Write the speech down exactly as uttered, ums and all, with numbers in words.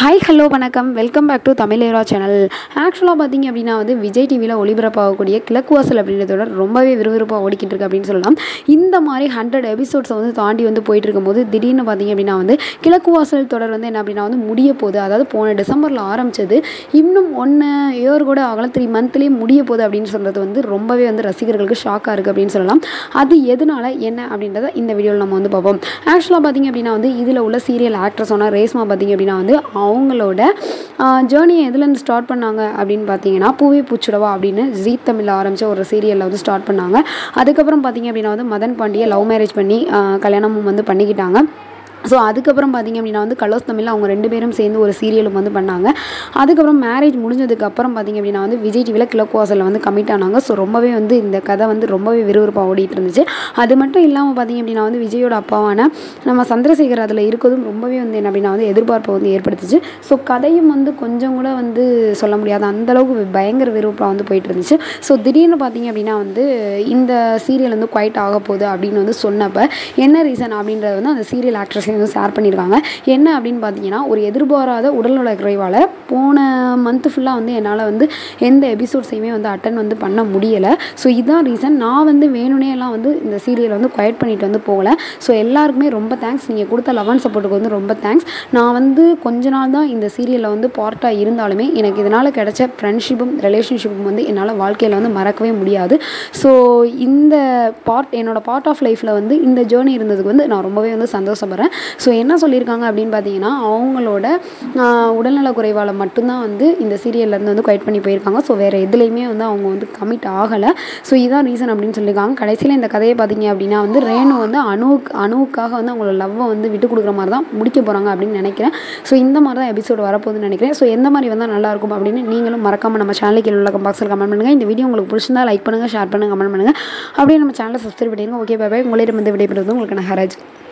Hi hello வணக்கம் welcome back to Tamizhera channel. ஆக்சுவலாக பார்த்தீங்க அப்படின்னா வந்து விஜய் டிவியில் ஒளிபரப்பாகக்கூடிய கிழக்குவாசல் அப்படின்றதோட ரொம்பவே விறுவிறுப்பாக ஓடிக்கிட்டு இருக்கு அப்படின்னு சொல்லலாம். இந்த மாதிரி ஹண்ட்ரட் எபிசோட்ஸை வந்து தாண்டி வந்து போயிட்டு இருக்கும்போது திடீர்னு பார்த்தீங்க அப்படின்னா வந்து கிழக்குவாசல் தொடர் வந்து என்ன அப்படின்னா வந்து முடிய போகுது. அதாவது போன டிசம்பரில் ஆரம்பித்தது இன்னும் ஒன்று இயர் கூட ஆகலாம், த்ரீ மந்த்லேயே முடிய போகுது அப்படின்னு சொல்கிறது வந்து ரொம்பவே வந்து ரசிகர்களுக்கு ஷாக்காக இருக்குது அப்படின்னு சொல்லலாம். அது எதனால என்ன அப்படின்றத இந்த வீடியோவில் நம்ம வந்து பார்ப்போம். ஆக்சுவலாக பார்த்தீங்க அப்படின்னா வந்து இதில் உள்ள சீரியல் ஆக்ட்ரஸான ரேஸ்மா பார்த்தீங்க அப்படின்னா வந்து அவங்களோட ஜேர்னியை எதுலேருந்து ஸ்டார்ட் பண்ணாங்க அப்படின்னு பார்த்தீங்கன்னா பூவே பூச்சுடவா அப்படின்னு ஜீ தமிழில் ஆரம்பித்த ஒரு சீரியலில் வந்து ஸ்டார்ட் பண்ணாங்க. அதுக்கப்புறம் பார்த்தீங்க அப்படின்னா வந்து மதன் பாண்டியை லவ் மேரேஜ் பண்ணி கல்யாணமும் வந்து பண்ணிக்கிட்டாங்க. ஸோ அதுக்கப்புறம் பார்த்திங்க அப்படின்னா வந்து கலர்ஸ் தமிழில் அவங்க ரெண்டு பேரும் சேர்ந்து ஒரு சீரியலும் வந்து பண்ணாங்க. அதுக்கப்புறம் மேரேஜ் முடிஞ்சதுக்கப்புறம் பார்த்திங்க அப்படின்னா வந்து விஜய் டிவியில் கிழக்குவாசலில் வந்து கமிட் ஆனாங்க. ஸோ ரொம்பவே வந்து இந்த கதை வந்து ரொம்பவே விறுவிறுப்பாக ஓடிட்டு இருந்துச்சு. அது மட்டும் இல்லாமல் பார்த்திங்க அப்படின்னா வந்து விஜயோட அப்பாவான நம்ம சந்திரசேகர் அதில் இருக்கிறதும் ரொம்பவே வந்து என்ன அப்படின்னா வந்து எதிர்பார்ப்பை வந்து ஏற்படுத்துச்சு. ஸோ கதையும் வந்து கொஞ்சம் கூட வந்து சொல்ல முடியாது, அந்தளவுக்கு பயங்கர விறுவிறுப்பாக வந்து போயிட்டு இருந்துச்சு. ஸோ திடீர்னு பார்த்திங்க அப்படின்னா வந்து இந்த சீரியல் வந்து குவைட் ஆக போகுது அப்படின்னு வந்து சொன்னப்போ என்ன ரீசன் அப்படின்றது வந்து அந்த சீரியல் ஆக்ட்ரஸ் வந்து ஷேர் பண்ணியிருக்காங்க. என்ன அப்படின்னு பார்த்தீங்கன்னா ஒரு எதிர்பாராத உடல்நல குறைவால் போன மந்த் ஃபுல்லாக வந்து என்னால் வந்து எந்த எபிசோட்ஸையுமே வந்து அட்டன் வந்து பண்ண முடியலை. ஸோ இதுதான் ரீசன். நான் வந்து வேணுனே எல்லாம் வந்து இந்த சீரியலை வந்து குவைட் பண்ணிட்டு வந்து போகலை. ஸோ எல்லாருக்குமே ரொம்ப தேங்க்ஸ், நீங்கள் கொடுத்த லவ் அண்ட் சப்போர்ட்டுக்கு வந்து ரொம்ப தேங்க்ஸ். நான் வந்து கொஞ்ச நாள் தான் இந்த சீரியலில் வந்து பார்ட்டாக இருந்தாலுமே எனக்கு இதனால் கிடைச்ச ஃப்ரெண்ட்ஷிப்பும் ரிலேஷன்ஷிப்பும் வந்து என்னால் வாழ்க்கையில் வந்து மறக்கவே முடியாது. ஸோ இந்த பார்ட் என்னோட பார்ட் ஆஃப் லைஃப்பில் வந்து இந்த ஜேர்னி இருந்ததுக்கு வந்து நான் ரொம்பவே வந்து சந்தோஷப்படுறேன். ஸோ என்ன சொல்லியிருக்காங்க அப்படின்னு பார்த்தீங்கன்னா அவங்களோட உடல்நல குறைவால் மட்டும்தான் வந்து இந்த சீரியல்லேருந்து வந்து குவைட் பண்ணி போயிருக்காங்க. ஸோ வேறு எதுலேயுமே வந்து அவங்க வந்து கமிட் ஆகலை. ஸோ இதுதான் ரீசன் அப்படின்னு சொல்லியிருக்காங்க. கடைசியில் இந்த கதையை பார்த்தீங்க அப்படின்னா வந்து ரேணு வந்து அணுவுக்கு அணுவுக்காக வந்து அவங்களோட லவ்வை வந்து விட்டு கொடுக்குற மாதிரி தான் முடிக்க போகிறாங்க அப்படின்னு நினைக்கிறேன். ஸோ இந்த மாதிரி தான் எபிசோடு வரப்போகுதுன்னு நினைக்கிறேன். ஸோ எந்த மாதிரி வந்தால் நல்லாயிருக்கும் அப்படின்னு நீங்களும் மறக்காமல் நம்ம சேனலுக்கு உள்ள பாக்ஸில் கமெண்ட் பண்ணுங்கள். இந்த வீடியோ உங்களுக்கு பிடிச்சிருந்தா லைக் பண்ணுங்கள், ஷேர் பண்ணுங்கள், கமெண்ட் பண்ணுங்கள். அப்படியே நம்ம சேனலை சப்ஸ்கிரைப் பண்ணிடுங்க. Okay, bye bye. உங்களிடம் வந்து விடைபெறுவது உங்களுக்கு நான் ஹராஜ்.